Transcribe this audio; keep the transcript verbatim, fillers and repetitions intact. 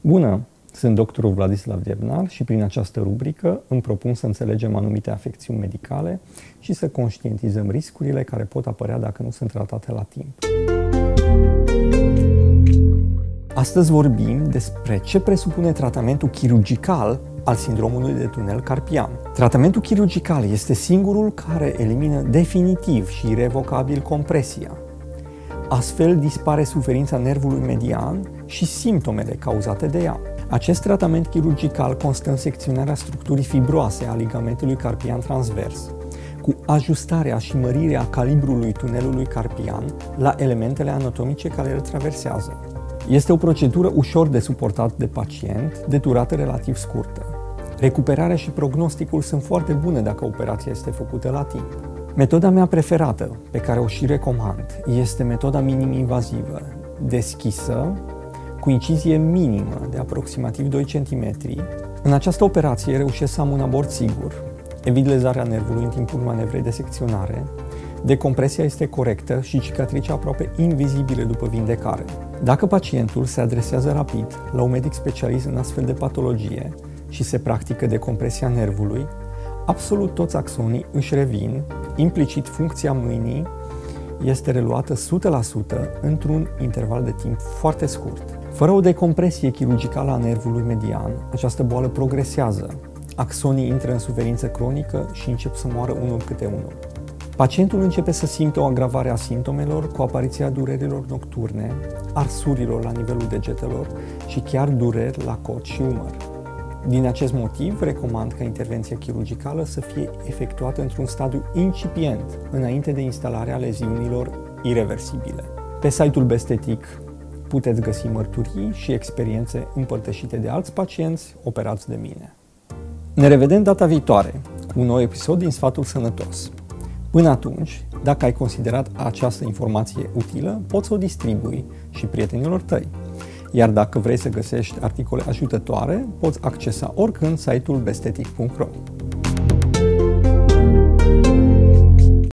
Bună! Sunt doctorul Vladislav Diebnar și prin această rubrică îmi propun să înțelegem anumite afecțiuni medicale și să conștientizăm riscurile care pot apărea dacă nu sunt tratate la timp. Astăzi vorbim despre ce presupune tratamentul chirurgical al sindromului de tunel carpian. Tratamentul chirurgical este singurul care elimină definitiv și irevocabil compresia. Astfel dispare suferința nervului median și simptomele cauzate de ea. Acest tratament chirurgical constă în secționarea structurii fibroase a ligamentului carpian transvers, cu ajustarea și mărirea calibrului tunelului carpian la elementele anatomice care îl traversează. Este o procedură ușor de suportat de pacient, de durată relativ scurtă. Recuperarea și prognosticul sunt foarte bune dacă operația este făcută la timp. Metoda mea preferată, pe care o și recomand, este metoda minim-invazivă, deschisă, cu incizie minimă de aproximativ doi centimetri. În această operație reușesc să am un abort sigur, evit lezarea nervului în timpul manevrei de secționare, decompresia este corectă și cicatricea aproape invizibilă după vindecare. Dacă pacientul se adresează rapid la un medic specialist în astfel de patologie și se practică decompresia nervului, absolut toți axonii își revin, implicit funcția mâinii este reluată o sută la sută într-un interval de timp foarte scurt. Fără o decompresie chirurgicală a nervului median, această boală progresează. Axonii intră în suferință cronică și încep să moară unul câte unul. Pacientul începe să simtă o agravare a simptomelor cu apariția durerilor nocturne, arsurilor la nivelul degetelor și chiar dureri la cot și umăr. Din acest motiv, recomand ca intervenția chirurgicală să fie efectuată într-un stadiu incipient, înainte de instalarea leziunilor ireversibile. Pe site-ul Bestetic puteți găsi mărturii și experiențe împărtășite de alți pacienți operați de mine. Ne revedem data viitoare cu un nou episod din Sfatul Sănătos. Până atunci, dacă ai considerat această informație utilă, poți să o distribui și prietenilor tăi. Iar dacă vrei să găsești articole ajutătoare, poți accesa oricând site-ul bestetic punct ro.